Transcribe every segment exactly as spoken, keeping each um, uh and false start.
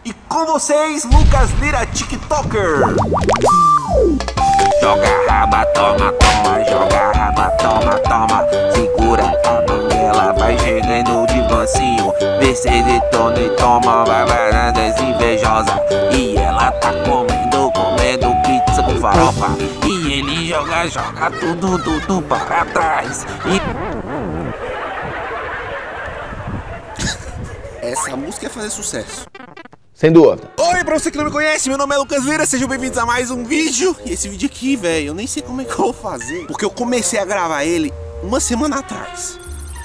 E com vocês, Lucas Lira, TikToker. Joga raba, toma, toma, joga raba, toma, toma. Segura a banguela, vai chegando de mansinho. Vê se detona e toma, vai varanda invejosa. E ela tá comendo, comendo pizza com farofa. E ele joga, joga tudo, tudo para trás. E... Essa música ia fazer sucesso. Sem dúvida. Oi, pra você que não me conhece, meu nome é Lucas Lira, sejam bem-vindos a mais um vídeo. E esse vídeo aqui, velho, eu nem sei como é que eu vou fazer, porque eu comecei a gravar ele uma semana atrás.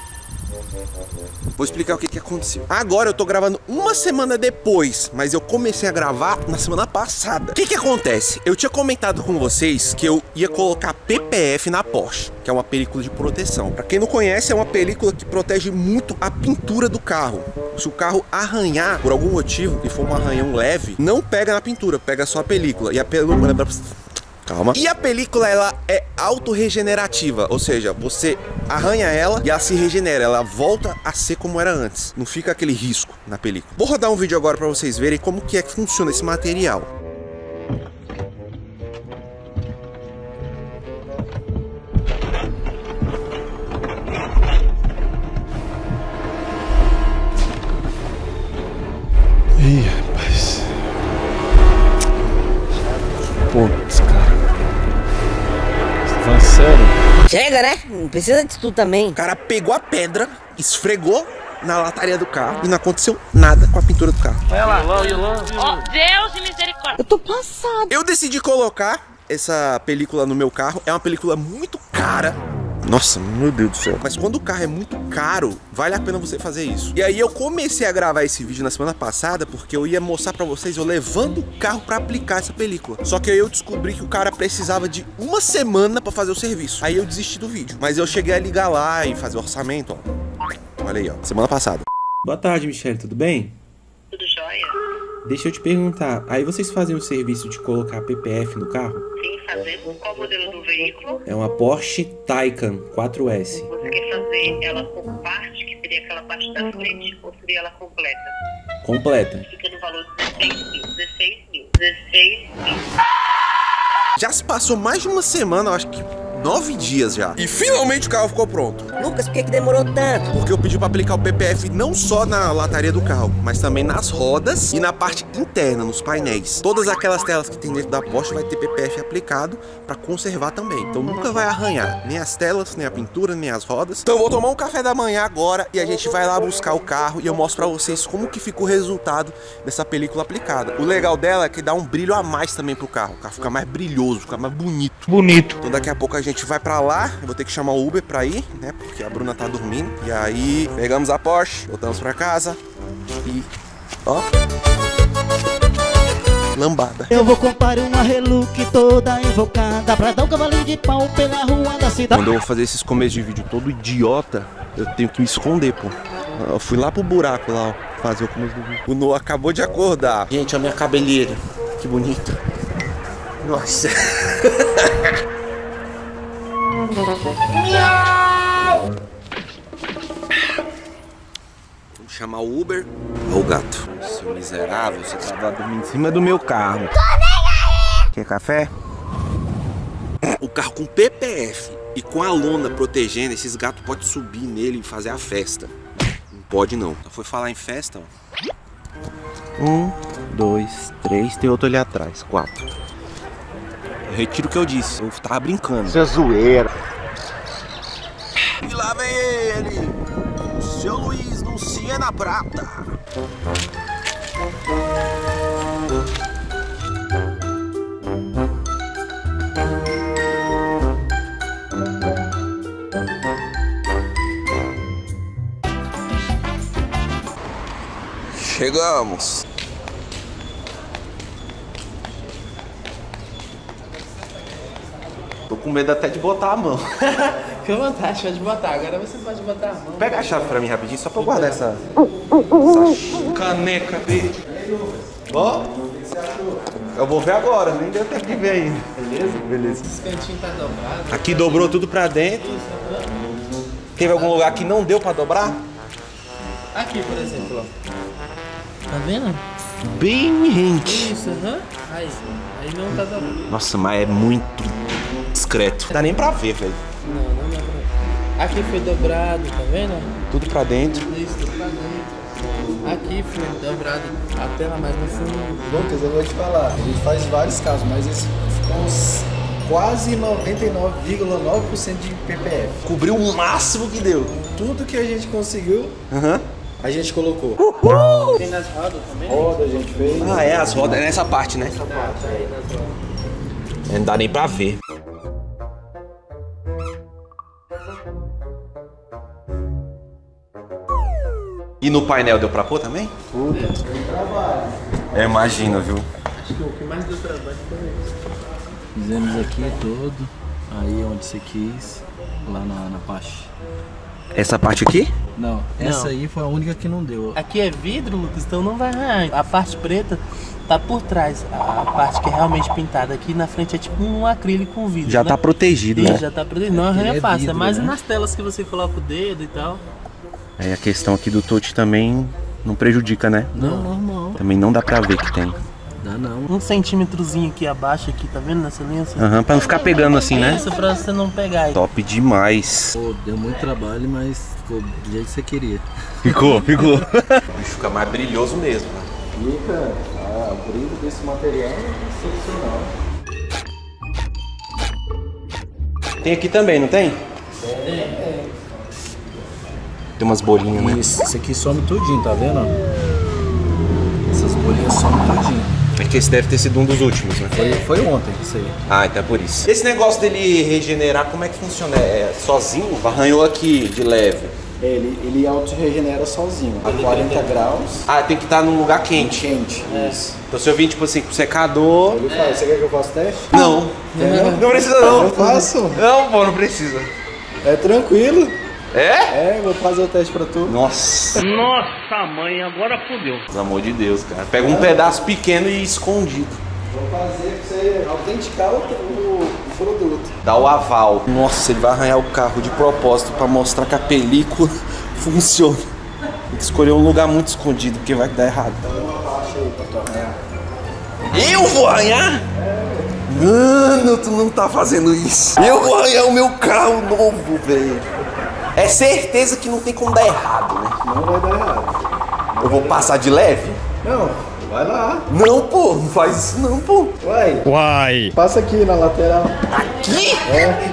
Vou explicar o que que aconteceu. Agora eu tô gravando uma semana depois, mas eu comecei a gravar na semana passada. O que que acontece? Eu tinha comentado com vocês que eu ia colocar P P F na Porsche, que é uma película de proteção. Pra quem não conhece, é uma película que protege muito a pintura do carro. Se o carro arranhar por algum motivo, e for um arranhão leve, não pega na pintura, pega só a película. E a película... Calma. E a película, ela é autorregenerativa, ou seja, você arranha ela e ela se regenera, ela volta a ser como era antes. Não fica aquele risco na película. Vou rodar um vídeo agora pra vocês verem como que é que funciona esse material. Ih, rapaz. Putz, cara. Você tá falando sério? Chega, né? Não precisa disso tudo também. O cara pegou a pedra, esfregou na lataria do carro e não aconteceu nada com a pintura do carro. Olha lá. Ó, Deus de misericórdia. Eu tô passado. Eu decidi colocar essa película no meu carro. É uma película muito cara. Nossa, meu Deus do céu. Mas quando o carro é muito caro, vale a pena você fazer isso. E aí eu comecei a gravar esse vídeo na semana passada porque eu ia mostrar pra vocês eu levando o carro pra aplicar essa película. Só que aí eu descobri que o cara precisava de uma semana pra fazer o serviço. Aí eu desisti do vídeo. Mas eu cheguei a ligar lá e fazer o orçamento, ó. Olha aí, ó. Semana passada. Boa tarde, Michele, tudo bem? Tudo jóia? Deixa eu te perguntar, aí vocês fazem o serviço de colocar P P F no carro? Sim, fazemos. Qual o modelo do veículo? É uma Porsche Taycan quatro S. Você quer fazer ela por parte, que seria aquela parte da frente, ou seria ela completa? Completa. Fica no valor de dezesseis mil. dezesseis mil. dezesseis mil. Já se passou mais de uma semana, eu acho que nove dias já. E finalmente o carro ficou pronto. Lucas, por que que demorou tanto? Porque eu pedi pra aplicar o P P F não só na lataria do carro, mas também nas rodas e na parte interna, nos painéis. Todas aquelas telas que tem dentro da Porsche vai ter P P F aplicado pra conservar também. Então nunca vai arranhar nem as telas, nem a pintura, nem as rodas. Então eu vou tomar um café da manhã agora e a gente vai lá buscar o carro e eu mostro pra vocês como que ficou o resultado dessa película aplicada. O legal dela é que dá um brilho a mais também pro carro. O carro fica mais brilhoso, fica mais bonito. Bonito. Então daqui a pouco a gente A gente vai pra lá, eu vou ter que chamar o Uber pra ir, né? Porque a Bruna tá dormindo. E aí, pegamos a Porsche, voltamos pra casa e... ó... lambada. Eu vou comprar uma Reluque toda invocada pra dar um cavalinho de pau pela rua da cidade. Quando eu vou fazer esses começos de vídeo todo idiota, eu tenho que me esconder, pô. Eu fui lá pro buraco lá, ó, fazer o começo do vídeo. O Noah acabou de acordar. Gente, a minha cabeleira. Que bonita. Nossa. Vamos chamar o Uber. Ô gato, seu miserável, você tava dormindo em cima do meu carro. Quer café? O carro com P P F e com a lona protegendo, esses gatos podem subir nele e fazer a festa. Não pode não. Só foi falar em festa, ó. Um, dois, três, tem outro ali atrás. Quatro. Eu retiro o que eu disse, eu tava brincando. Isso é zoeira. E lá vem ele, o seu Luiz não se é na prata. Chegamos. Tô com medo até de botar a mão. Fica à vontade, pode botar. Agora você pode botar a mão. Pega a chave pra mim rapidinho, só pra eu guardar essa, essa caneca verde. Ó, eu vou ver agora, nem deu tempo de ver ainda. Beleza? Beleza. Esse cantinho tá dobrado. Aqui dobrou tudo pra dentro. Teve algum lugar que não deu pra dobrar? Aqui, por exemplo, ó. Tá vendo? bem rente. Isso, aham. Aí, aí não tá dando. Nossa, mas é muito discreto. Não dá nem pra ver, velho. Não, não dá pra ver. Aqui foi dobrado, tá vendo? Tudo pra dentro. Isso, tudo pra dentro. Aqui foi dobrado até lá mais no fundo. Lucas, eu vou te falar, a gente faz vários casos, mas esse ficou uns quase noventa e nove vírgula nove por cento de P P F. Cobriu o máximo que deu. Tudo que a gente conseguiu, Aham. a gente colocou. Tem nas rodas também? Roda a gente fez. Ah, é, as rodas é nessa parte, né? Essa parte aí nas rodas. Não dá nem pra ver. E no painel deu pra pôr também? Tudo. Tem trabalho. É, imagina, viu? Acho que o que mais deu trabalho foi isso. Fizemos aqui todo, aí onde você quis, lá na, na parte. Essa parte aqui? Não, essa aí foi a única que não deu. Aqui é vidro, Lucas, então não vai arranhar. A parte preta tá por trás. A parte que é realmente pintada aqui na frente é tipo um acrílico com vidro. Já né? tá protegido, Isso, né? já tá protegido. Não arranha é fácil, vidro, é mais né? nas telas que você coloca o dedo e tal. Aí a questão aqui do touch também não prejudica, né? Não, normal. Também não dá pra ver que tem. Dá não. Um centímetrozinho aqui abaixo, aqui, tá vendo nessa linha? Aham, pra não ficar pegando assim, né? Isso pra você não pegar aí. Top demais. Pô, deu muito trabalho, mas ficou do jeito que você queria. Ficou, ficou. O bicho fica mais brilhoso mesmo. Fica, ah, o brilho desse material é excepcional. Tem aqui também, não tem? Tem umas bolinhas, né? Isso, isso aqui some tudinho, tá vendo? Essas bolinhas somem tudinho. É que esse deve ter sido um dos últimos, né? Foi, foi ontem isso aí. Ah, então é por isso. Esse negócio dele regenerar, como é que funciona? É sozinho? Arranhou aqui de leve. Ele, ele auto-regenera sozinho, a quarenta graus, Ah, tem que estar num lugar quente. quente. Isso. Então se eu vir, tipo assim, com secador... Ele faz, você quer que eu faça teste? Não. Não precisa não. Eu faço. Não, pô, não precisa. É tranquilo. É? É, vou fazer o teste pra tu. Nossa. Nossa, mãe, agora fodeu. Pelo amor de Deus, cara. Pega um pedaço pequeno e escondido. Vou fazer pra você autenticar o, o, o produto. Dá o aval. Nossa, ele vai arranhar o carro de propósito pra mostrar que a película funciona. Tem que escolher um lugar muito escondido, porque vai dar errado. Eu vou arranhar? Mano, tu não tá fazendo isso. Eu vou arranhar o meu carro novo, velho. É certeza que não tem como dar errado, né? Não vai dar errado. Eu vou passar de leve? Não, vai lá. Não, pô, não faz isso não, pô. Vai. Uai! Passa aqui na lateral. Aqui? É,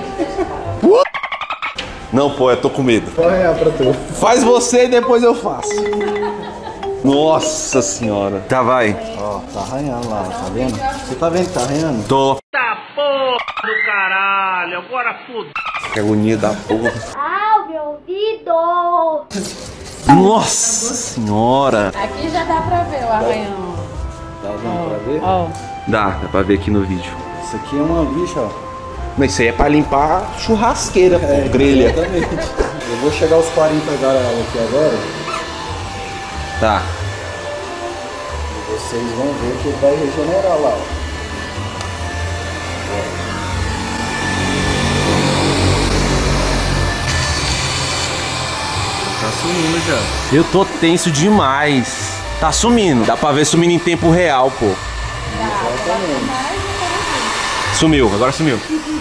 Não, pô, eu tô com medo. vou arranhar pra tu. Faz você e depois eu faço. Nossa senhora. Tá, vai. Ó, tá arranhando lá, tá vendo? Você tá vendo que tá arranhando? Tô. Tá porra do caralho, agora fodeu. Que agonia da porra. Ah, o meu ouvido! Nossa senhora. Aqui já dá pra ver o arranhão. Tá dando pra ver? Ó. Dá, dá pra ver aqui no vídeo. Isso aqui é uma lixa, ó. Mas isso aí é pra limpar a churrasqueira, é, grelha. Exatamente. Eu vou chegar aos quarenta graus aqui agora. Tá. E vocês vão ver que ele vai regenerar lá, ó. Tá sumindo já. Eu tô tenso demais. Tá sumindo. Dá pra ver sumindo em tempo real, pô. Sumiu, agora sumiu.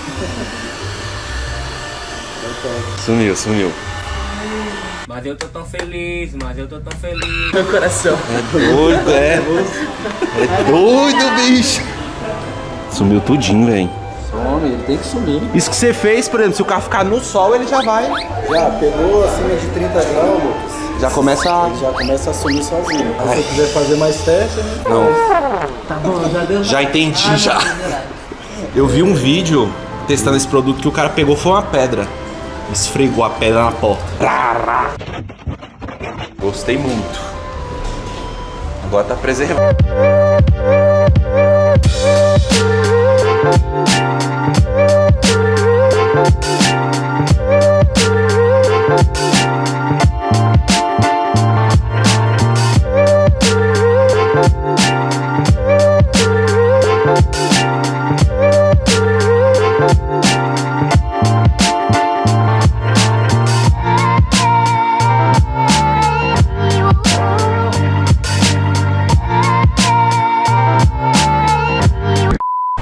Sumiu, sumiu. Mas eu tô tão feliz, mas eu tô tão feliz. Meu coração. É doido, é. É doido, bicho. Sumiu tudinho, velho. Some, ele tem que sumir. Isso que você fez, por exemplo, se o carro ficar no sol, ele já vai. Já pegou acima de trinta graus, Lucas? Já começa a... Ele já começa a sumir sozinho. Se você quiser fazer mais teste, né? Não. Tá bom, já deu. Já entendi, já. Eu vi um vídeo testando esse produto que o cara pegou foi uma pedra. Esfregou a pedra na porta. Gostei muito. Agora tá preservado.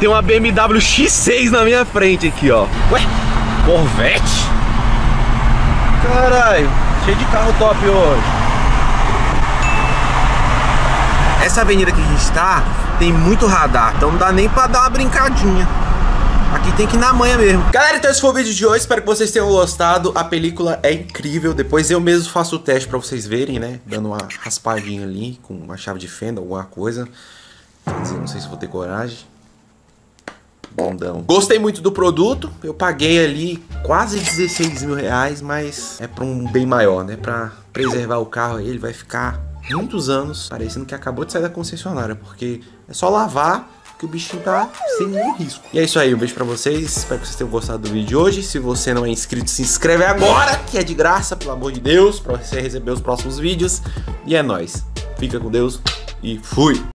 tem uma B M W X seis na minha frente aqui, ó. Ué, Corvette? Caralho, cheio de carro top hoje. Essa avenida que a gente tá tem muito radar, então não dá nem pra dar uma brincadinha. Aqui tem que ir na manha mesmo. Galera, então esse foi o vídeo de hoje. Espero que vocês tenham gostado. A película é incrível. Depois eu mesmo faço o teste pra vocês verem, né? Dando uma raspadinha ali com uma chave de fenda, alguma coisa. Quer dizer, não sei se vou ter coragem. Bondão. Gostei muito do produto. Eu paguei ali quase dezesseis mil reais, mas é pra um bem maior, né? Pra preservar o carro aí, ele vai ficar muitos anos parecendo que acabou de sair da concessionária, porque é só lavar que o bichinho tá sem nenhum risco. E é isso aí, um beijo pra vocês. Espero que vocês tenham gostado do vídeo de hoje. Se você não é inscrito, se inscreve agora, que é de graça, pelo amor de Deus, pra você receber os próximos vídeos. E é nóis. Fica com Deus e fui!